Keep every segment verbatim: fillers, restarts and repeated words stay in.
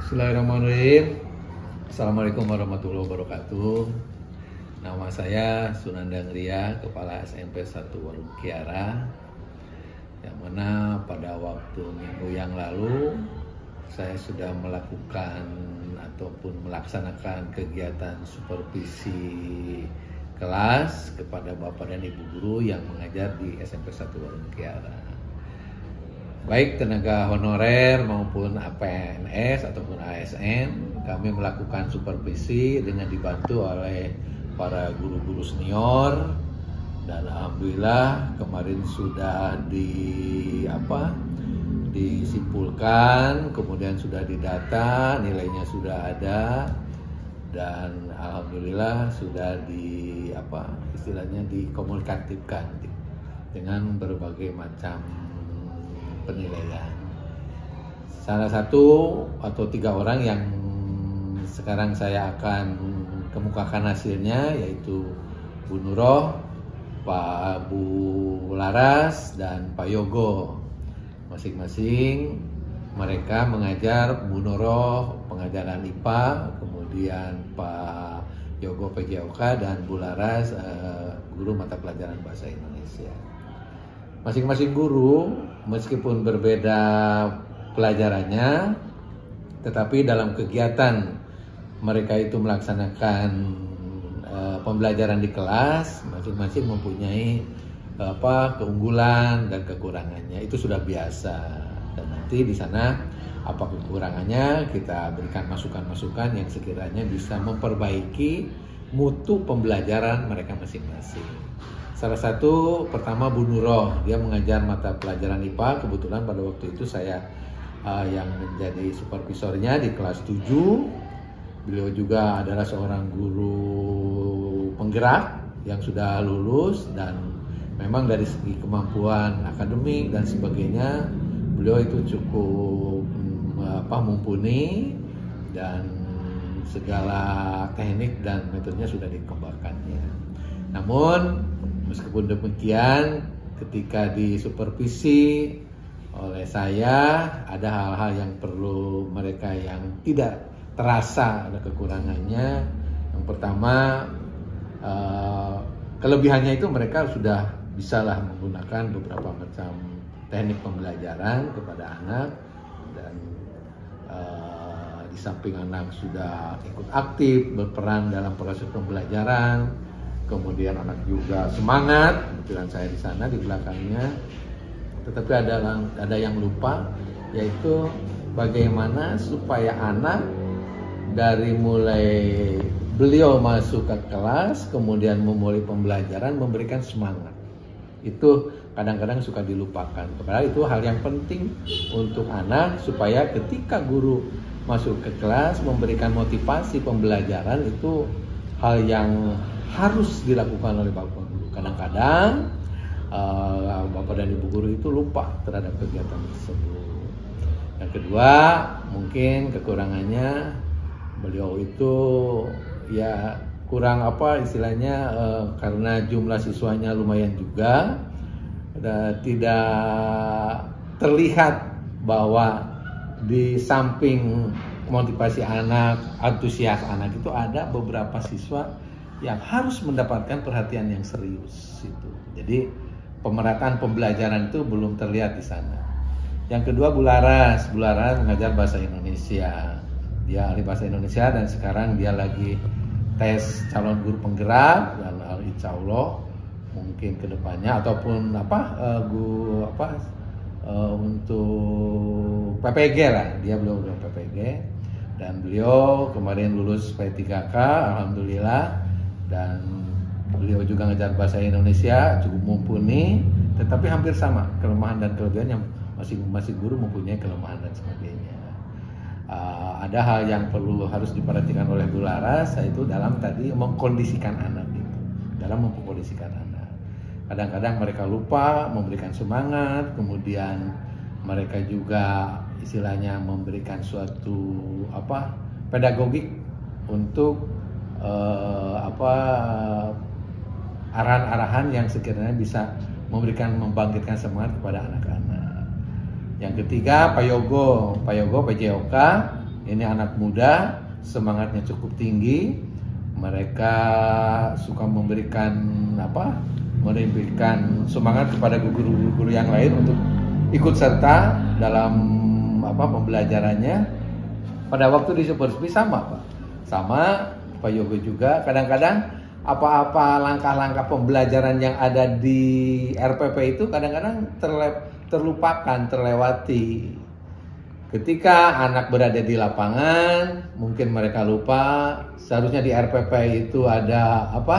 Bismillahirrahmanirrahim. Assalamualaikum warahmatullahi wabarakatuh. Nama saya Sunanda Ngria, Kepala S M P satu Warung Kiara. Yang mana pada waktu minggu yang lalu saya sudah melakukan ataupun melaksanakan kegiatan supervisi kelas kepada Bapak dan Ibu guru yang mengajar di S M P satu Warung Kiara. Baik tenaga honorer maupun A P N S ataupun A S N, kami melakukan supervisi dengan dibantu oleh para guru-guru senior, dan alhamdulillah kemarin sudah di apa disimpulkan, kemudian sudah didata, nilainya sudah ada, dan alhamdulillah sudah di apa istilahnya dikomunikatifkan dengan berbagai macam penilaian. Salah satu atau tiga orang yang sekarang saya akan kemukakan hasilnya, yaitu Bu Nuroh, Pak Bu Laras, dan Pak Yogo. Masing-masing mereka mengajar. Bu Nuroh pengajaran I P A, kemudian Pak Yogo P J O K, dan Bu Laras uh, guru mata pelajaran bahasa Indonesia. Masing-masing guru meskipun berbeda pelajarannya, tetapi dalam kegiatan mereka itu melaksanakan uh, pembelajaran di kelas, masing-masing mempunyai uh, apa keunggulan dan kekurangannya. Itu sudah biasa, dan nanti di sana apa kekurangannya kita berikan masukan-masukan yang sekiranya bisa memperbaiki mutu pembelajaran mereka masing-masing. Salah satu pertama Bu Nuroh, dia mengajar mata pelajaran I P A. Kebetulan pada waktu itu saya uh, yang menjadi supervisornya di kelas tujuh. Beliau juga adalah seorang guru penggerak yang sudah lulus, dan memang dari segi kemampuan akademik dan sebagainya beliau itu cukup apa mumpuni, dan segala teknik dan metodenya sudah dikembangkannya. Namun meskipun demikian, ketika disupervisi oleh saya, ada hal-hal yang perlu mereka yang tidak terasa ada kekurangannya. Yang pertama, uh, kelebihannya itu mereka sudah bisalah menggunakan beberapa macam teknik pembelajaran kepada anak, dan uh, di samping anak sudah ikut aktif berperan dalam proses pembelajaran, kemudian anak juga semangat. Kebetulan saya di sana di belakangnya. Tetapi ada ada yang lupa, yaitu bagaimana supaya anak dari mulai beliau masuk ke kelas, kemudian memulai pembelajaran, memberikan semangat. Itu kadang-kadang suka dilupakan. Padahal itu hal yang penting untuk anak, supaya ketika guru masuk ke kelas memberikan motivasi pembelajaran, itu hal yang harus dilakukan oleh Bapak Guru. Kadang-kadang uh, Bapak dan Ibu Guru itu lupa terhadap kegiatan tersebut. Yang kedua, mungkin kekurangannya beliau itu ya kurang apa istilahnya uh, karena jumlah siswanya lumayan juga, dan tidak terlihat bahwa di samping motivasi anak, antusias anak, itu ada beberapa siswa yang harus mendapatkan perhatian yang serius itu. Jadi pemerataan pembelajaran itu belum terlihat di sana. Yang kedua, Bu Laras, Bu Laras mengajar bahasa Indonesia. Dia ahli bahasa Indonesia, dan sekarang dia lagi tes calon guru penggerak, dan insya Allah mungkin kedepannya ataupun apa uh, guru apa uh, untuk P P G lah, dia belum belum P P G, dan beliau kemarin lulus P tiga K, alhamdulillah. Dan beliau juga ngajar bahasa Indonesia cukup mumpuni, tetapi hampir sama kelemahan dan kelebihan yang masing-masing guru mempunyai kelemahan dan sebagainya. Uh, ada hal yang perlu harus diperhatikan oleh Bu Laras, yaitu dalam tadi mengkondisikan anak itu, dalam mengkondisikan anak. Kadang-kadang mereka lupa memberikan semangat, kemudian mereka juga istilahnya memberikan suatu apa pedagogik untuk uh, apa arahan-arahan yang sekiranya bisa memberikan membangkitkan semangat kepada anak-anak. Yang ketiga, Pak Yogo, Pak Yogo P J O K, Ini anak muda, semangatnya cukup tinggi. Mereka suka memberikan apa? Memberikan semangat kepada guru-guru yang lain untuk ikut serta dalam apa pembelajarannya. Pada waktu di Super Speed sama Pak, sama Pak Yogo juga. Kadang-kadang apa-apa langkah-langkah pembelajaran yang ada di R P P itu kadang-kadang terle- terlupakan, terlewati. Ketika anak berada di lapangan, mungkin mereka lupa. Seharusnya di R P P itu ada apa?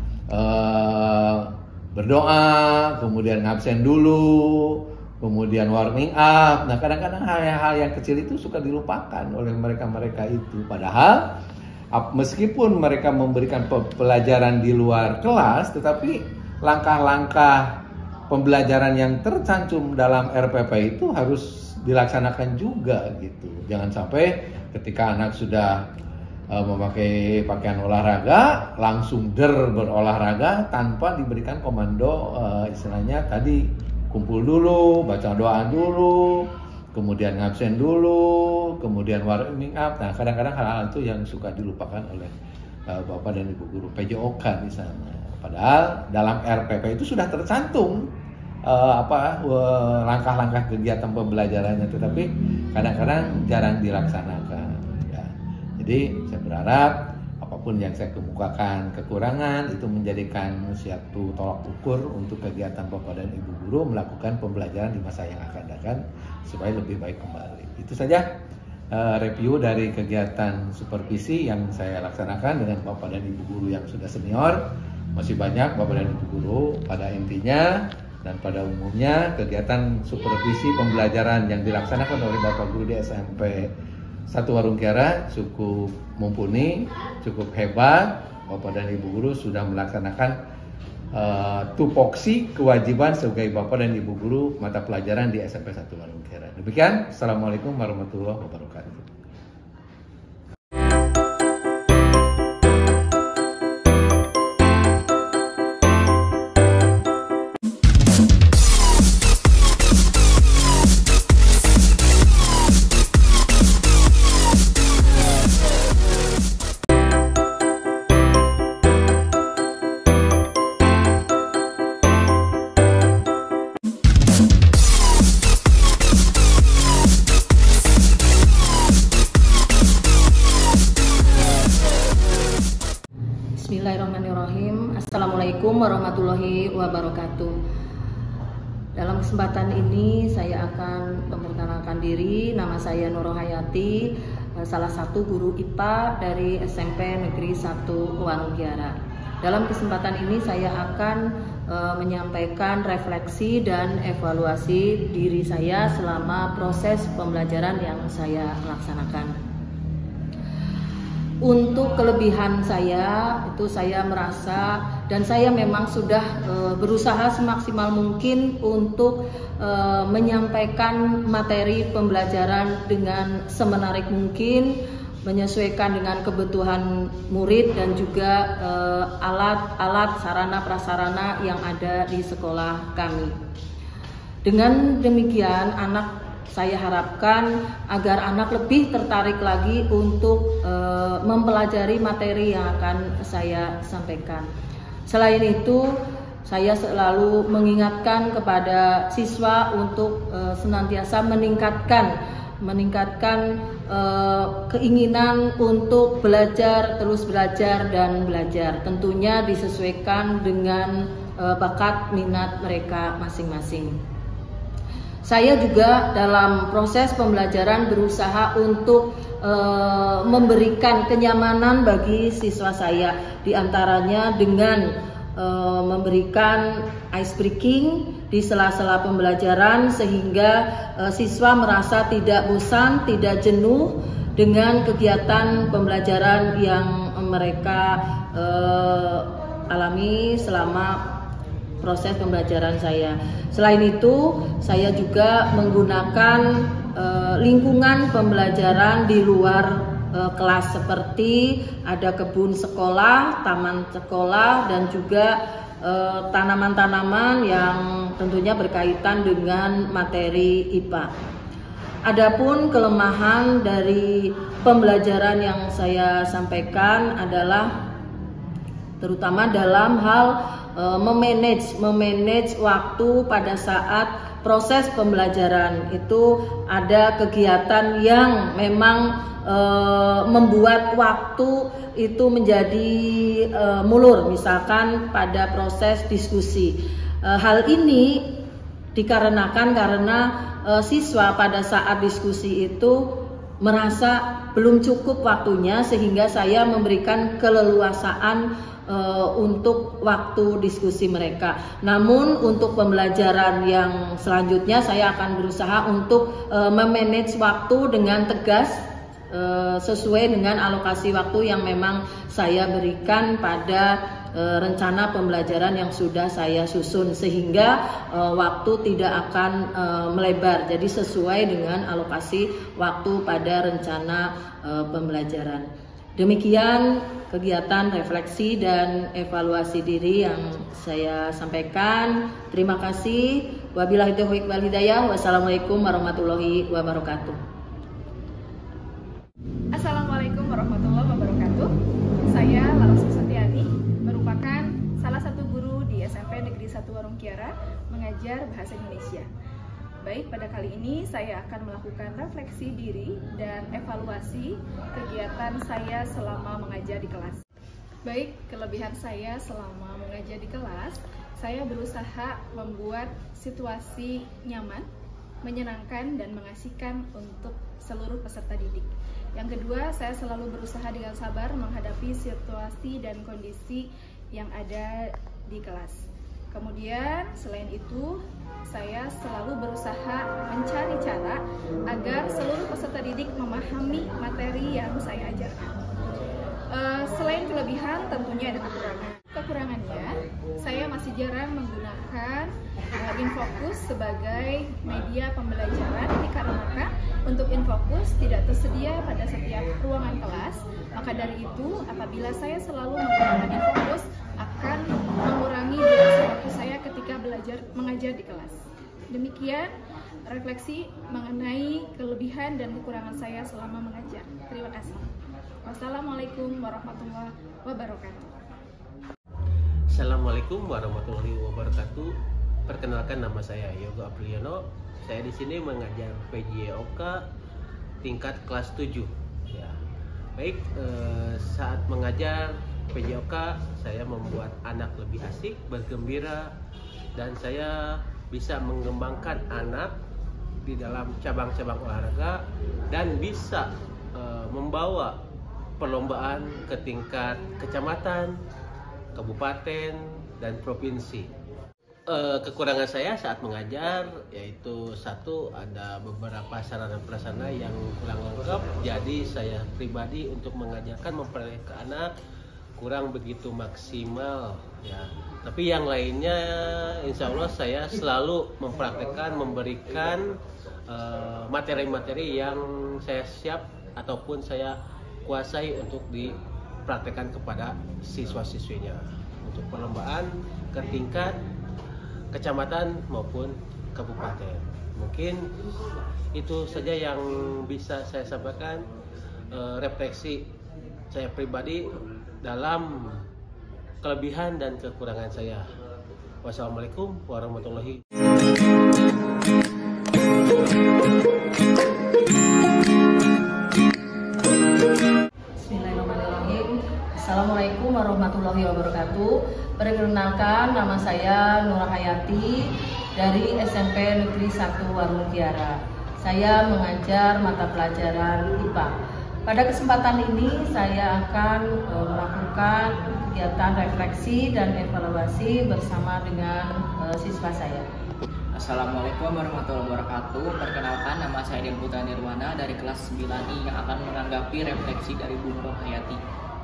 Eh, berdoa, kemudian ngabsen dulu, kemudian warming up. Nah, kadang-kadang hal-hal yang kecil itu suka dilupakan oleh mereka-mereka itu. Padahal meskipun mereka memberikan pelajaran di luar kelas, tetapi langkah-langkah pembelajaran yang tercantum dalam R P P itu harus dilaksanakan juga gitu. Jangan sampai ketika anak sudah uh, memakai pakaian olahraga langsung der berolahraga tanpa diberikan komando uh, istilahnya tadi kumpul dulu, baca doa dulu, kemudian ngabsen dulu, kemudian warming up. Nah, kadang-kadang hal-hal itu yang suka dilupakan oleh uh, Bapak dan Ibu guru P J O K di sana. Padahal dalam R P P itu sudah tercantum Uh, apa uh, langkah-langkah kegiatan pembelajarannya, tetapi kadang-kadang jarang dilaksanakan. Ya. Jadi saya berharap apapun yang saya kemukakan kekurangan itu menjadikan suatu tolak ukur untuk kegiatan Bapak dan Ibu guru melakukan pembelajaran di masa yang akan datang supaya lebih baik kembali. Itu saja uh, review dari kegiatan supervisi yang saya laksanakan dengan Bapak dan Ibu guru yang sudah senior. Masih banyak Bapak dan Ibu guru, pada intinya dan pada umumnya kegiatan supervisi pembelajaran yang dilaksanakan oleh Bapak Guru di S M P satu Warung Kiara cukup mumpuni, cukup hebat. Bapak dan Ibu Guru sudah melaksanakan uh, tupoksi kewajiban sebagai Bapak dan Ibu Guru mata pelajaran di S M P satu Warung Kiara. Demikian, Assalamualaikum warahmatullahi wabarakatuh. Bismillahirrahmanirrahim. Assalamualaikum warahmatullahi wabarakatuh. Dalam kesempatan ini saya akan memperkenalkan diri. Nama saya Nurul Hayati, salah satu guru I P A dari S M P Negeri satu Warung Kiara. Dalam kesempatan ini saya akan e, menyampaikan refleksi dan evaluasi diri saya selama proses pembelajaran yang saya laksanakan. Untuk kelebihan saya itu saya merasa dan saya memang sudah e, berusaha semaksimal mungkin untuk e, menyampaikan materi pembelajaran dengan semenarik mungkin, menyesuaikan dengan kebutuhan murid dan juga alat-alat sarana prasarana yang ada di sekolah kami. Dengan demikian anak saya harapkan agar anak lebih tertarik lagi untuk e, mempelajari materi yang akan saya sampaikan. Selain itu, saya selalu mengingatkan kepada siswa untuk e, senantiasa meningkatkan meningkatkan e, keinginan untuk belajar, terus belajar dan belajar. Tentunya disesuaikan dengan e, bakat minat mereka masing-masing. Saya juga dalam proses pembelajaran berusaha untuk e, memberikan kenyamanan bagi siswa saya, diantaranya dengan e, memberikan ice breaking di sela-sela pembelajaran sehingga e, siswa merasa tidak bosan, tidak jenuh dengan kegiatan pembelajaran yang mereka e, alami selama proses pembelajaran saya. Selain itu, saya juga menggunakan e, lingkungan pembelajaran di luar e, kelas seperti ada kebun sekolah, taman sekolah, dan juga tanaman-tanaman yang tentunya berkaitan dengan materi I P A. Adapun kelemahan dari pembelajaran yang saya sampaikan adalah terutama dalam hal e, memanage memanage waktu pada saat proses pembelajaran. Itu ada kegiatan yang memang e, membuat waktu itu menjadi e, mulur, misalkan pada proses diskusi. E, hal ini dikarenakan karena e, siswa pada saat diskusi itu merasa belum cukup waktunya, sehingga saya memberikan keleluasaan e, untuk waktu diskusi mereka. Namun untuk pembelajaran yang selanjutnya saya akan berusaha untuk e, memanage waktu dengan tegas e, sesuai dengan alokasi waktu yang memang saya berikan pada rencana pembelajaran yang sudah saya susun, sehingga e, waktu tidak akan e, melebar. Jadi sesuai dengan alokasi waktu pada rencana e, pembelajaran. Demikian kegiatan refleksi dan evaluasi diri yang saya sampaikan. Terima kasih. Wabillahi taufiq wal hidayah. Wassalamualaikum warahmatullahi wabarakatuh. Assalamualaikum warahmatullahi wabarakatuh. Saya Lala Susantiani, merupakan salah satu guru di S M P Negeri satu Warung Kiara mengajar bahasa Indonesia. Baik, pada kali ini saya akan melakukan refleksi diri dan evaluasi kegiatan saya selama mengajar di kelas. Baik, kelebihan saya selama mengajar di kelas, saya berusaha membuat situasi nyaman, menyenangkan, dan mengasihkan untuk seluruh peserta didik. Yang kedua, saya selalu berusaha dengan sabar menghadapi situasi dan kondisi yang ada di kelas. Kemudian, selain itu, saya selalu berusaha mencari cara agar seluruh peserta didik memahami materi yang saya ajarkan. Uh, selain kelebihan, tentunya ada kekurangan. Kekurangannya, saya masih jarang menggunakan uh, Infocus sebagai media pembelajaran dikarenakan untuk Infocus tidak tersedia pada setiap ruangan kelas. Maka dari itu, apabila saya selalu menggunakan Infocus, akan mengurangi durasi waktu saya ketika belajar mengajar di kelas. Demikian refleksi mengenai kelebihan dan kekurangan saya selama mengajar. Terima kasih. Wassalamualaikum warahmatullahi wabarakatuh. Assalamualaikum warahmatullahi wabarakatuh. Perkenalkan, nama saya Yogo Apriliano. Saya di sini mengajar P J O K tingkat kelas tujuh. Ya. Baik, eh, saat mengajar P J O K, saya membuat anak lebih asik, bergembira, dan saya bisa mengembangkan anak di dalam cabang-cabang olahraga dan bisa eh, membawa perlombaan ke tingkat kecamatan, kabupaten, dan provinsi. E, kekurangan saya saat mengajar yaitu satu, ada beberapa sarana prasarana yang kurang lengkap, jadi saya pribadi untuk mengajarkan memperlihatkan anak kurang begitu maksimal ya. Tapi yang lainnya insya Allah saya selalu mempraktekkan, memberikan materi-materi e, yang saya siap ataupun saya kuasai untuk dipraktekkan kepada siswa-siswinya untuk perlombaan ke tingkat kecamatan maupun kabupaten. Mungkin itu saja yang bisa saya sampaikan, e, refleksi saya pribadi dalam kelebihan dan kekurangan saya. Wassalamualaikum warahmatullahi wabarakatuh. Bismillahirrahmanirrahim. Assalamualaikum warahmatullahi wabarakatuh. Perkenalkan, nama saya Nurah Hayati dari S M P Negeri satu Warung Kiara. Saya mengajar mata pelajaran I P A. Pada kesempatan ini saya akan e, melakukan kegiatan refleksi dan evaluasi bersama dengan e, siswa saya. Assalamualaikum warahmatullahi wabarakatuh. Perkenalkan, nama saya Delputra Nirwana dari kelas sembilan I yang akan menanggapi refleksi dari Bu Nurah Hayati.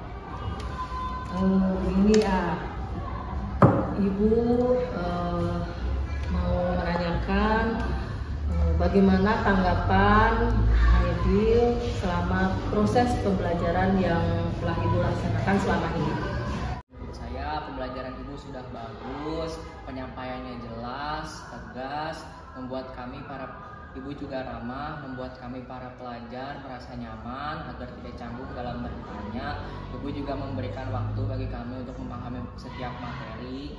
Uh, ini ya, Ibu uh, mau menanyakan uh, bagaimana tanggapan Aidil selama proses pembelajaran yang telah Ibu laksanakan selama ini. Menurut saya pembelajaran Ibu sudah bagus, penyampaiannya jelas, tegas, membuat kami para Ibu juga ramah, membuat kami para pelajar merasa nyaman agar tidak canggung dalam bertanya. Ibu juga memberikan waktu bagi kami untuk memahami setiap materi.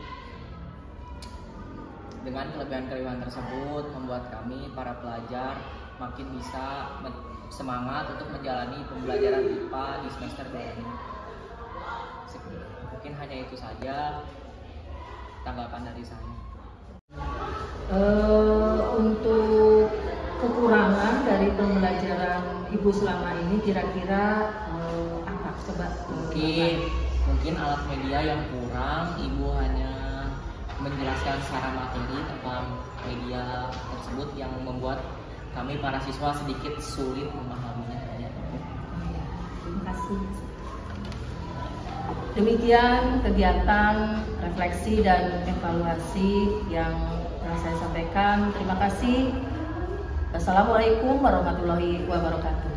Dengan kelebihan-kelebihan tersebut membuat kami para pelajar makin bisa semangat untuk menjalani pembelajaran I P A di semester dua ini. Mungkin hanya itu saja tanggapan dari saya. Uh, untuk kekurangan dari pembelajaran Ibu selama ini kira-kira uh, apa? Coba mungkin mungkin alat media yang kurang. Ibu hanya menjelaskan secara materi tentang media tersebut yang membuat kami para siswa sedikit sulit memahaminya. Terima kasih. Demikian kegiatan refleksi dan evaluasi yang telah saya sampaikan. Terima kasih. Assalamualaikum warahmatullahi wabarakatuh.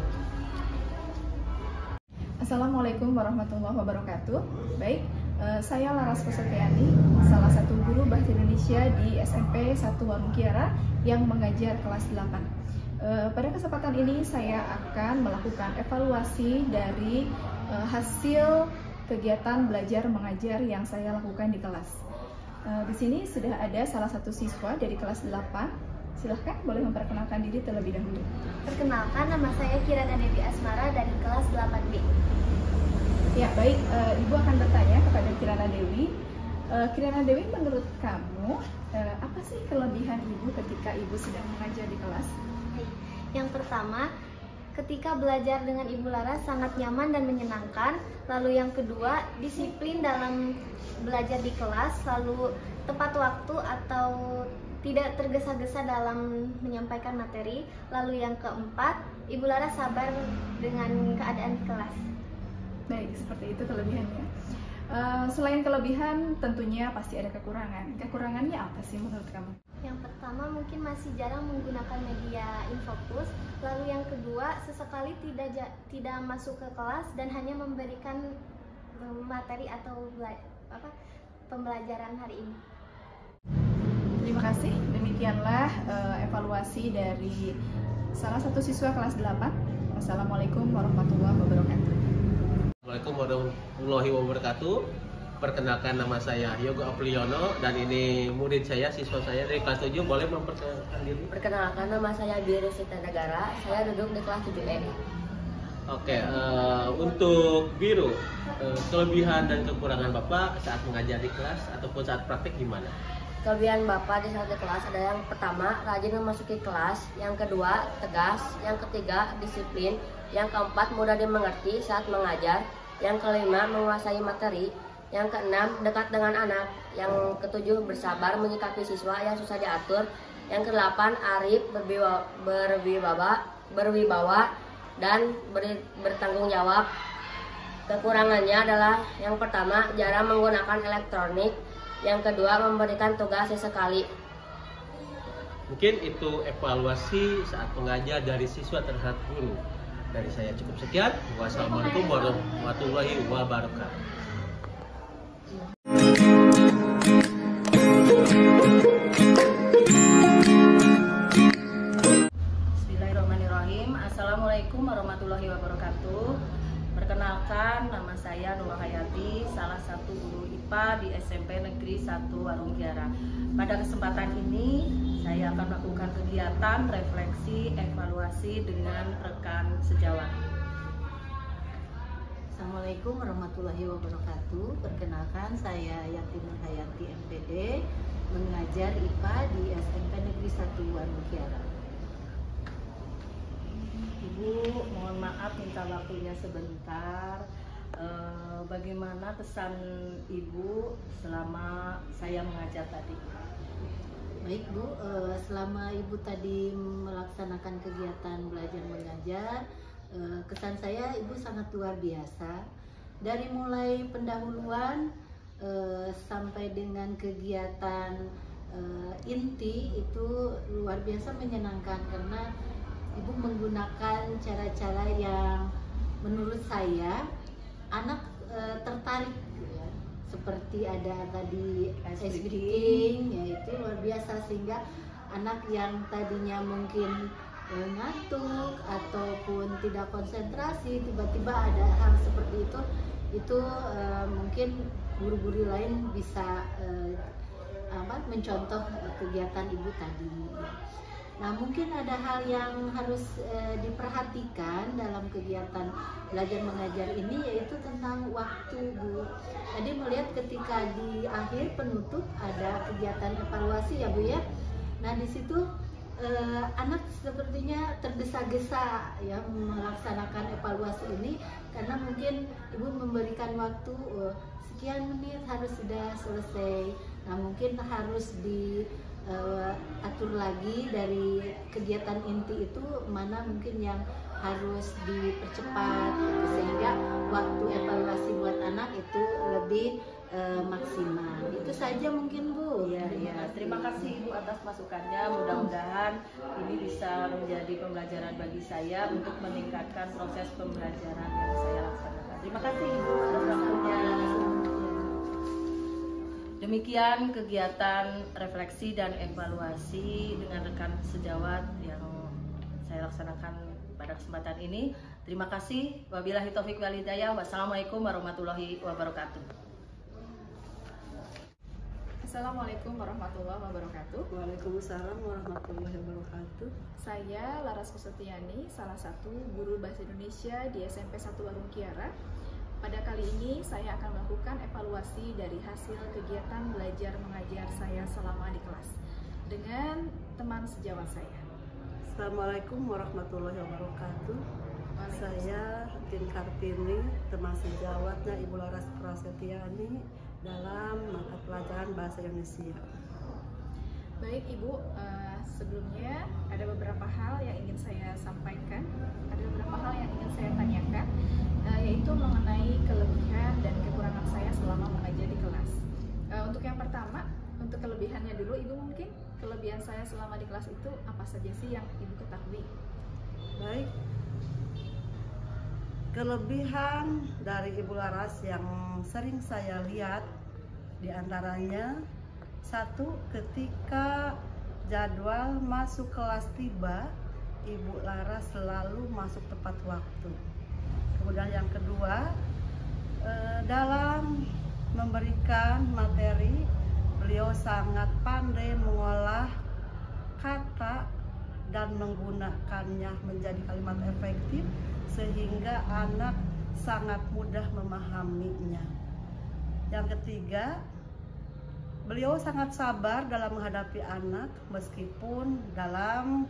Assalamualaikum warahmatullahi wabarakatuh. Baik, eh, saya Laras Kusetiani, salah satu guru Bahasa Indonesia di S M P satu Warung Kiara yang mengajar kelas delapan. Eh, pada kesempatan ini saya akan melakukan evaluasi dari eh, hasil kegiatan belajar mengajar yang saya lakukan di kelas. Eh, di sini sudah ada salah satu siswa dari kelas delapan. Silahkan, boleh memperkenalkan diri terlebih dahulu. Perkenalkan, nama saya Kirana Dewi Asmara dari kelas delapan B. Ya, baik. Uh, Ibu akan bertanya kepada Kirana Dewi. Uh, Kirana Dewi, menurut kamu, uh, apa sih kelebihan Ibu ketika Ibu sedang mengajar di kelas? Yang pertama, ketika belajar dengan Ibu Laras sangat nyaman dan menyenangkan. Lalu yang kedua, disiplin dalam belajar di kelas, lalu tepat waktu atau tidak tergesa-gesa dalam menyampaikan materi. Lalu yang keempat, Ibu Laras sabar dengan keadaan di kelas. Baik, seperti itu kelebihannya. Uh, selain kelebihan, tentunya pasti ada kekurangan. Kekurangannya apa sih menurut kamu? Yang pertama, mungkin masih jarang menggunakan media infocus. Lalu yang kedua, sesekali tidak tidak masuk ke kelas dan hanya memberikan materi atau apa pembelajaran hari ini. Terima kasih. Demikianlah uh, evaluasi dari salah satu siswa kelas delapan. Wassalamualaikum warahmatullahi wabarakatuh. Assalamualaikum warahmatullahi wabarakatuh. Perkenalkan, nama saya Yoga Apriyono dan ini murid saya, siswa saya dari kelas tujuh. Boleh memperkenalkan diri? Perkenalkan, nama saya Biru Sita Negara. Saya duduk di kelas tujuh E. Oke, uh, untuk Biru, uh, kelebihan dan kekurangan Bapak saat mengajar di kelas ataupun saat praktik gimana? Kelebihan Bapak di saat di kelas ada yang pertama, rajin memasuki kelas. Yang kedua, tegas. Yang ketiga, disiplin. Yang keempat, mudah dimengerti saat mengajar. Yang kelima, menguasai materi. Yang keenam, dekat dengan anak. Yang ketujuh, bersabar menyikapi siswa yang susah diatur. Yang kedelapan, arif, berwibawa, berwibawa, berwibawa dan ber, bertanggung jawab. Kekurangannya adalah yang pertama, jarang menggunakan elektronik. Yang kedua, memberikan tugas sesekali. Mungkin itu evaluasi saat mengajar dari siswa terhadap guru. Dari saya cukup sekian. Wassalamualaikum warahmatullahi wabarakatuh. Bismillahirrahmanirrahim. Assalamualaikum warahmatullahi wabarakatuh. Perkenalkan, nama saya Nur Hayati, salah satu guru I P A di S M P Negeri satu Warung Kiara. Pada kesempatan ini, saya akan melakukan kegiatan refleksi evaluasi dengan rekan sejawat. Assalamualaikum warahmatullahi wabarakatuh. Perkenalkan, saya Yati Nur Hayati M P D, mengajar I P A di S M P Negeri satu Warung Kiara. Ibu, mohon maaf minta waktunya sebentar. E, bagaimana pesan Ibu selama saya mengajar tadi? Baik Bu, e, selama Ibu tadi melaksanakan kegiatan belajar mengajar, e, kesan saya Ibu sangat luar biasa. Dari mulai pendahuluan e, sampai dengan kegiatan e, inti itu luar biasa menyenangkan karena Ibu menggunakan cara-cara yang menurut saya anak e, tertarik, ya. Seperti ada tadi ice breaking, ya itu luar biasa sehingga anak yang tadinya mungkin eh, ngantuk ataupun tidak konsentrasi, tiba-tiba ada hal seperti itu, itu eh, mungkin guru-guru lain bisa eh, apa, mencontoh kegiatan ibu tadi. Nah, mungkin ada hal yang harus e, diperhatikan dalam kegiatan belajar mengajar ini, yaitu tentang waktu, Bu. Tadi melihat ketika di akhir penutup ada kegiatan evaluasi ya, Bu ya. Nah, di situ e, anak sepertinya tergesa-gesa ya melaksanakan evaluasi ini, karena mungkin Ibu memberikan waktu e, sekian menit harus sudah selesai. Nah, mungkin harus di Uh, atur lagi dari kegiatan inti itu mana mungkin yang harus dipercepat gitu, sehingga waktu evaluasi buat anak itu lebih uh, maksimal. Itu saja mungkin, Bu. Ya, ya. Terima kasih Ibu atas masukannya. Mudah-mudahan ini bisa menjadi pembelajaran bagi saya untuk meningkatkan proses pembelajaran yang saya laksanakan. Terima kasih Ibu atas waktunya. Demikian kegiatan refleksi dan evaluasi dengan rekan sejawat yang saya laksanakan pada kesempatan ini. Terima kasih. Wabillahi taufiq wal hidayah. Wassalamualaikum warahmatullahi wabarakatuh. Assalamualaikum warahmatullahi wabarakatuh. Waalaikumsalam warahmatullahi wabarakatuh. Saya Laras Kusetiani, salah satu guru Bahasa Indonesia di S M P satu Warung Kiara. Pada kali ini saya akan melakukan evaluasi dari hasil kegiatan belajar mengajar saya selama di kelas dengan teman sejawat saya. Assalamualaikum warahmatullahi wabarakatuh. Saya Tin Kartini, teman sejawatnya Ibu Laras Prasetyani dalam mata pelajaran Bahasa Indonesia. Baik Ibu, uh, sebelumnya ada beberapa hal yang ingin saya sampaikan, ada beberapa hal yang ingin saya tanyakan, uh, yaitu mengenai kelebihan dan kekurangan saya selama mengajar di kelas. Uh, untuk yang pertama, untuk kelebihannya dulu, Ibu mungkin kelebihan saya selama di kelas itu apa saja sih yang Ibu ketahui? Baik, kelebihan dari Ibu Laras yang sering saya lihat diantaranya, satu, ketika jadwal masuk kelas tiba, Ibu Laras selalu masuk tepat waktu. Kemudian yang kedua, eh, dalam memberikan materi, beliau sangat pandai mengolah kata dan menggunakannya menjadi kalimat efektif, sehingga anak sangat mudah memahaminya. Yang ketiga, beliau sangat sabar dalam menghadapi anak, meskipun dalam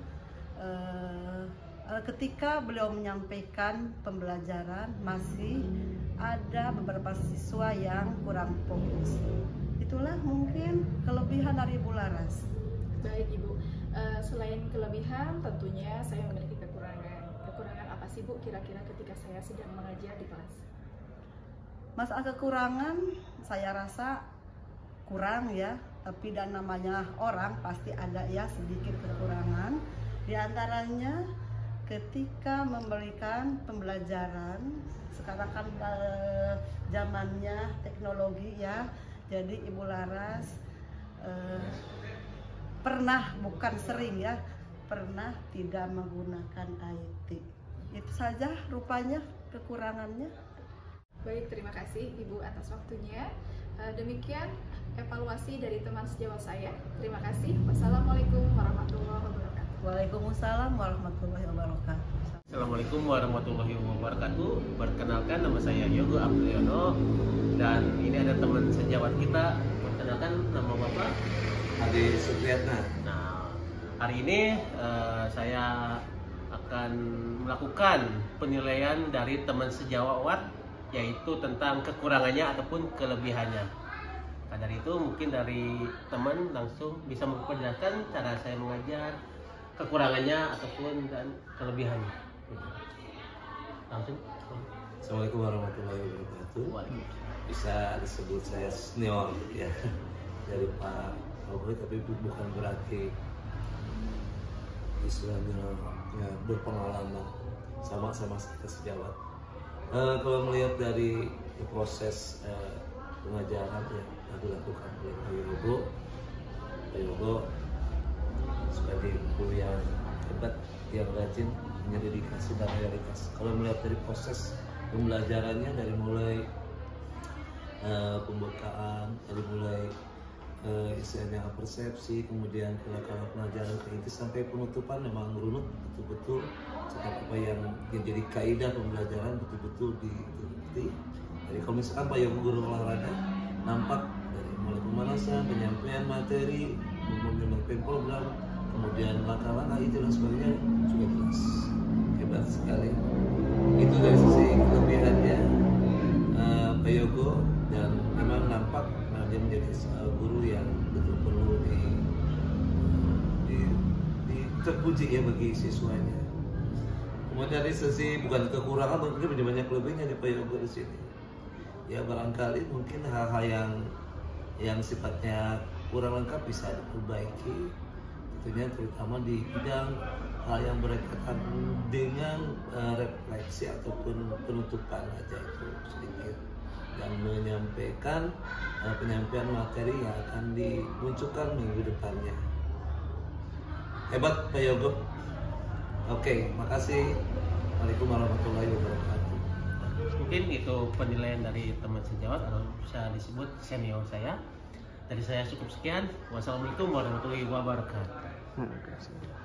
uh, ketika beliau menyampaikan pembelajaran masih ada beberapa siswa yang kurang fokus. Itulah mungkin kelebihan dari Ibu Laras. Baik Ibu, uh, selain kelebihan tentunya saya memiliki kekurangan. Kekurangan apa sih Bu kira-kira ketika saya sedang mengajar di kelas? Masalah kekurangan saya rasa kurang ya, tapi dan namanya orang pasti ada ya sedikit kekurangan. Di antaranya ketika memberikan pembelajaran, sekarang kan eh, zamannya teknologi ya, jadi Ibu Laras eh, pernah, bukan sering ya, pernah tidak menggunakan I T. Itu saja rupanya kekurangannya. Baik, terima kasih Ibu atas waktunya. Demikian evaluasi dari teman sejawat saya. Terima kasih. Wassalamualaikum warahmatullahi wabarakatuh. Waalaikumsalam warahmatullahi wabarakatuh. Assalamualaikum warahmatullahi wabarakatuh. Perkenalkan, nama saya Yogo Apriyono dan ini ada teman sejawat kita. Perkenalkan, nama Bapak Adi Supriyatna. Nah, hari ini uh, saya akan melakukan penilaian dari teman sejawat, yaitu tentang kekurangannya ataupun kelebihannya. Nah, dari itu mungkin dari teman langsung bisa memperjelaskan cara saya mengajar, kekurangannya ataupun dan kelebihannya. Langsung. Assalamualaikum warahmatullahi wabarakatuh. Bisa disebut saya senior ya dari Pak Robert, tapi bukan berarti istilahnya ya, berpengalaman sama-sama kita sejawat. Uh, kalau melihat dari proses uh, pengajaran yang dilakukan oleh Pak Yogo, Pak Yogo sebagai guru yang hebat, yang rajin, punya dedikasi dan loyalitas. Kalau melihat dari proses pembelajarannya dari mulai uh, pembukaan, dari mulai uh, istilahnya persepsi, kemudian kelakaran pelajaran ke inti sampai penutupan memang runut betul-betul setiap apa yang menjadi kaidah pembelajaran betul-betul diikuti. Jadi kalau misalkan Pak Yogo guru olahraga nampak dari mulai pemanasan, penyampaian materi, menyampaikan program, kemudian langkah-langkah itu dan sebagainya juga jelas, hebat sekali. Itu dari sisi kelebihannya uh, Pak Yogo, dan memang nampak nah, dia menjadi uh, guru yang betul perlu di, di, di terpuji ya bagi siswanya. Kemudian dari sisi bukan kekurangan, mungkin lebih banyak kelebihannya di Pak Yogo di sini. Ya barangkali mungkin hal-hal yang yang sifatnya kurang lengkap bisa diperbaiki, tentunya terutama di bidang hal yang berkaitan dengan uh, refleksi ataupun penutupan aja itu sedikit, dan menyampaikan uh, penyampaian materi yang akan dimunculkan minggu depannya. Hebat Pak Yogo. Oke, makasih. Assalamualaikum warahmatullahi wabarakatuh. Mungkin itu penilaian dari teman sejawat atau bisa disebut senior saya. Dari saya cukup sekian. Wassalamualaikum warahmatullahi wabarakatuh.